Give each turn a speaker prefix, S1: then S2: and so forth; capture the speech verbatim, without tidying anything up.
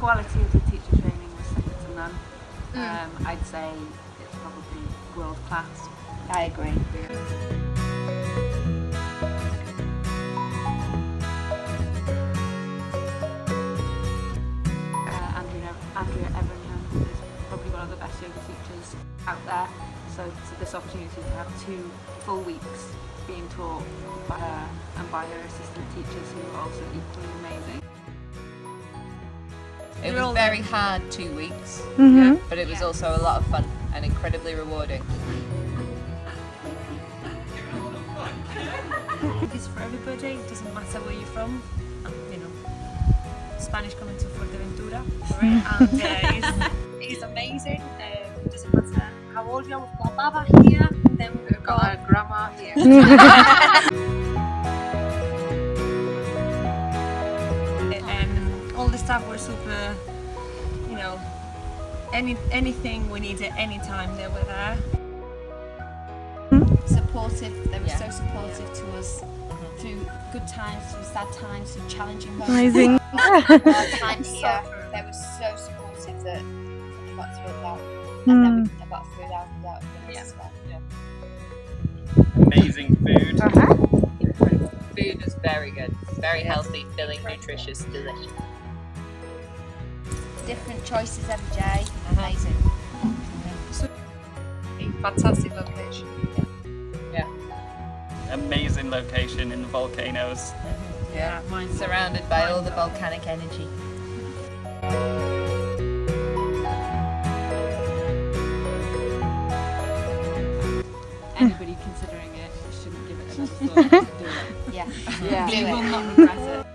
S1: quality of the teacher training was second to none.
S2: Mm.
S1: Um, I'd say it's probably world class.
S2: I agree.
S1: Uh, Andrea, Andrea Everingham is probably one of the best yoga teachers out there. So, so this opportunity to have two full weeks being taught by her and by her assistant teachers who are also equally amazing.
S3: It was very hard two weeks,
S4: Mm-hmm.
S3: but it was also a lot of fun and incredibly rewarding.
S5: It's for everybody, it doesn't matter where you're from. Um, you know, Spanish coming to Fuerteventura, right? And uh, it's, it's amazing. Um, it doesn't matter how old you are. We've got Baba here, then we've got our grandma here. um, all the staff were super, you know, any anything we needed, anytime they were there.
S2: Supportive, they were
S3: Yeah.
S2: so supportive to us
S3: Mm-hmm.
S2: through good times, through sad times, through challenging moments.
S4: Amazing.
S2: Our time here, they were so supportive that we got through that. And then we I got through that without them as well.
S6: Amazing food.
S4: Uh-huh.
S3: Food was very good, very healthy, filling, nutritious, delicious.
S2: Different choices every day, amazing.
S5: Fantastic location.
S6: Amazing location in the volcanoes.
S3: Yeah, surrounded by all the volcanic energy.
S1: Anybody considering it shouldn't give it another thought to do it.
S2: Yeah.
S1: Yeah.
S2: Do
S1: You will
S2: it.
S1: not regret it.